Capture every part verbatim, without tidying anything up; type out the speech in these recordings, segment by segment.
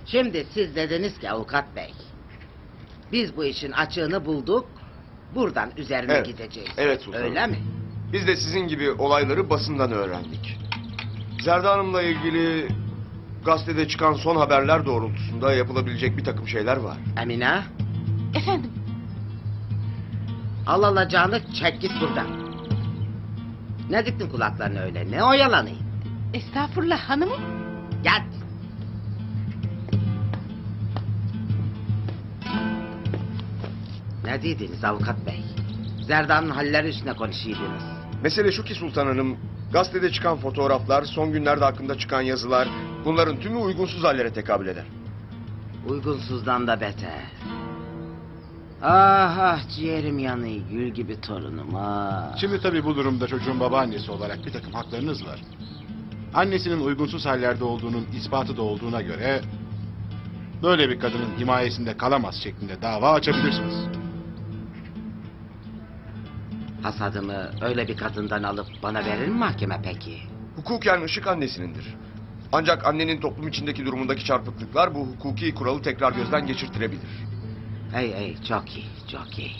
Şimdi siz dediniz ki avukat bey, biz bu işin açığını bulduk, buradan üzerine Evet. gideceğiz. Evet sultanım. Öyle mi? Biz de sizin gibi olayları basından öğrendik. Zerda Hanım'la ilgili gazetede çıkan son haberler doğrultusunda yapılabilecek bir takım şeyler var. Emine, Efendim? al alacağını çek git buradan. Ne diktin kulaklarını öyle, ne oyalanayım? Estağfurullah hanımım. Gel. Ne dediniz avukat bey? Zerda'nın halleri üstüne konuşuydunuz. Mesele şu ki Sultan Hanım, gazetede çıkan fotoğraflar, son günlerde hakkında çıkan yazılar, bunların tümü uygunsuz hallere tekabül eder. Uygunsuzdan da beter. Ah ah ciğerim yanıyor, gül gibi torunum ah. Şimdi tabii bu durumda çocuğun babaannesi olarak bir takım haklarınız var. Annesinin uygunsuz hallerde olduğunun ispatı da olduğuna göre... ...böyle bir kadının himayesinde kalamaz şeklinde dava açabilirsiniz. Hasadımı öyle bir kadından alıp bana verir mi mahkeme peki? Hukuken Işık annesinindir. Ancak annenin toplum içindeki durumundaki çarpıklıklar bu hukuki kuralı tekrar gözden geçirtirebilir. Ey ey çok iyi, çok iyi.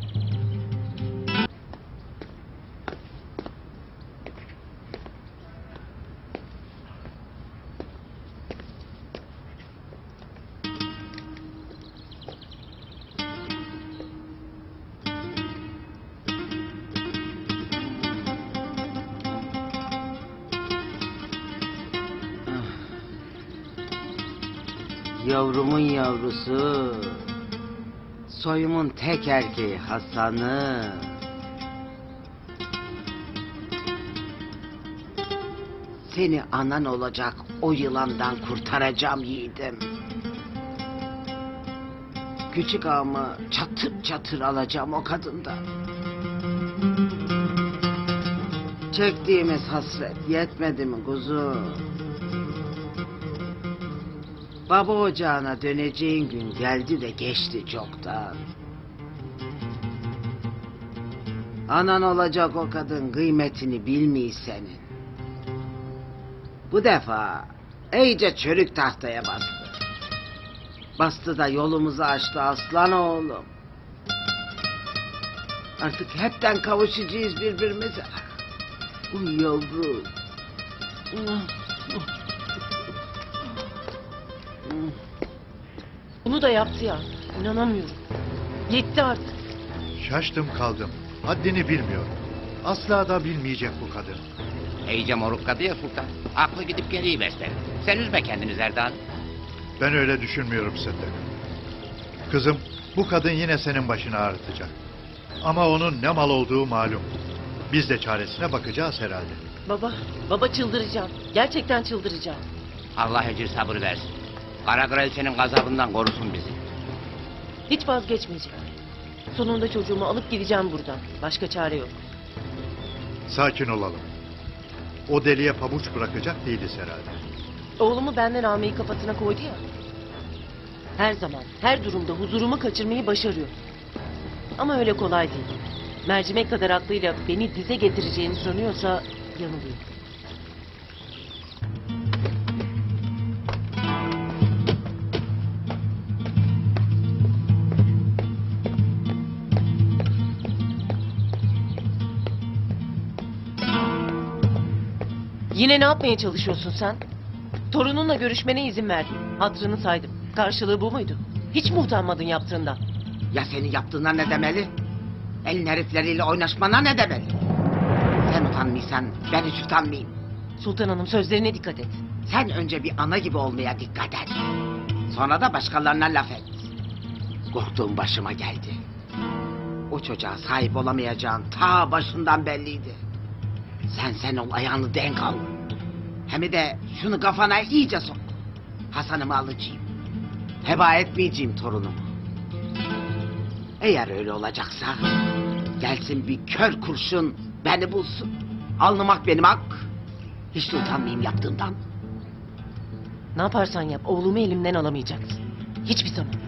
Yavrumun yavrusu, soyumun tek erkeği Hasan'ı. Seni anan olacak o yılandan kurtaracağım yiğidim. Küçük ağamı çatır çatır alacağım o kadından. Çektiğimiz hasret yetmedi mi kuzum? Baba ocağına döneceğin gün geldi de geçti çoktan. Anan olacak o kadın kıymetini bilmiyor senin. Bu defa iyice çörük tahtaya bastı. Bastı da yolumuzu açtı aslan oğlum. Artık hepten kavuşacağız birbirimize. Uy yavrum. Bunu da yaptı ya. İnanamıyorum. Yetti artık. Şaştım kaldım. Haddini bilmiyor. Asla da bilmeyecek bu kadın. İyice moruk kadı ya sultan. Aklı gidip geliyor besler. Sen üzme kendini Zerdan. Ben öyle düşünmüyorum Sıddık. Kızım, bu kadın yine senin başını ağrıtacak. Ama onun ne mal olduğu malum. Biz de çaresine bakacağız herhalde. Baba, baba çıldıracağım. Gerçekten çıldıracağım. Allah ecir sabır versin. Kara kraliçenin gazabından korusun bizi. Hiç vazgeçmeyeceğim. Sonunda çocuğumu alıp gideceğim buradan. Başka çare yok. Sakin olalım. O deliye pabuç bırakacak değiliz herhalde. Oğlumu benden almayı kafasına koydu ya. Her zaman, her durumda huzurumu kaçırmayı başarıyor. Ama öyle kolay değil. Mercimek kadar aklıyla beni dize getireceğini sanıyorsa yanılıyor. Yine ne yapmaya çalışıyorsun sen? Torununla görüşmene izin verdim. Hatırını saydım. Karşılığı bu muydu? Hiç mi utanmadın yaptığından? Ya senin yaptığına ne demeli? Elin herifleriyle oynaşmana ne demeli? Sen utanmıyorsan ben hiç utanmayayım. Sultan Hanım sözlerine dikkat et. Sen önce bir ana gibi olmaya dikkat et. Sonra da başkalarına laf et. Korktuğum başıma geldi. O çocuğa sahip olamayacağın ta başından belliydi. Sen sen ol, ayağını denk al. Hem de şunu kafana iyice sok. Hasan'ımı alacağım. Heba etmeyeceğim torunumu. Eğer öyle olacaksa gelsin bir kör kurşun beni bulsun. Alnım ak benim ak. Hiç de utanmayayım yaptığımdan. Ne yaparsan yap oğlumu elimden alamayacaksın. Hiçbir zaman.